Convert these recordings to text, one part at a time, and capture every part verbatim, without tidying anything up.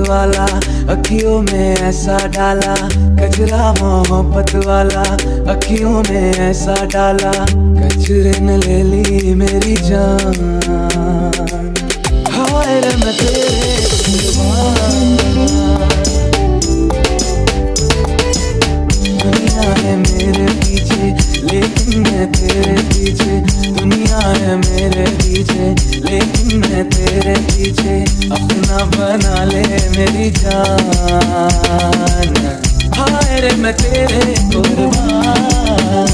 वाला, अखियों में ऐसा डाला, कजरा मोहब्बत वाला, अखियों में ऐसा डाला, कचरे ने ले ली मेरी जान। हाय रे मैं तेरे कुर्बान, दुनिया है मेरे पीछे लेकिन मैं तेरे पीछे, दुनिया है मेरे पीछे लेकिन मैं तेरे पीछे, अपना बना ले मेरी जान। हाय रे मैं तेरे कुर्बान।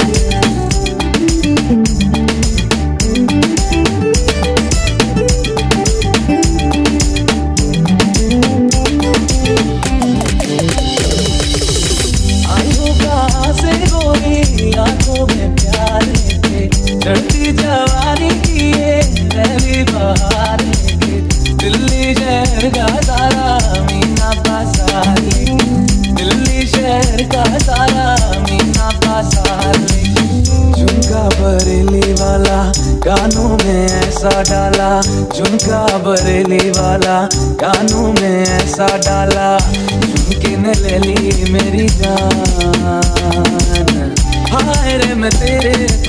आंखों में प्यार लेके चढ़ती जवानी की ये पहली बहार लेके, दिल्ली शहर का सारा मीना बाजार लेके, दिल्ली शहर का सारा मीना बाजार लेके, झुमका बरेली वाला कानों में ऐसा डाला, झुमका बरेली वाला कानों में ऐसा डाला, झुमके ने ले ली मेरी जान। हाय रे मैं तेरे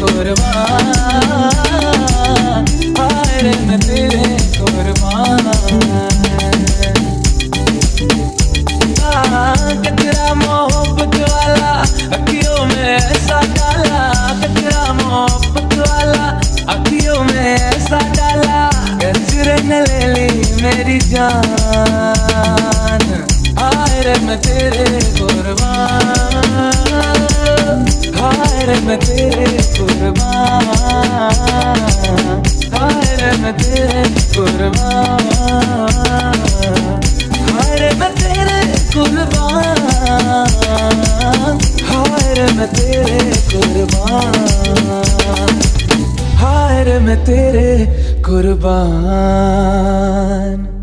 कुर्बान, हाय रे मैं तेरे कुर्बान। कजरा मोहब्बत वाला, अखियों में ऐसा डाला, कजरा मोहब्बत वाला, अखियों में ऐसा डाला, कचरे ने ले ली मेरी जान। हाय रे मैं तेरे कुर्बान, हाय रे मैं तेरे कुर्बान, हाय रे मैं तेरे कुर्बान, हाय रे मैं तेरे कुर्बान, हाय रे मैं तेरे कुर्बान, हाय रे मैं तेरे कुर्बान।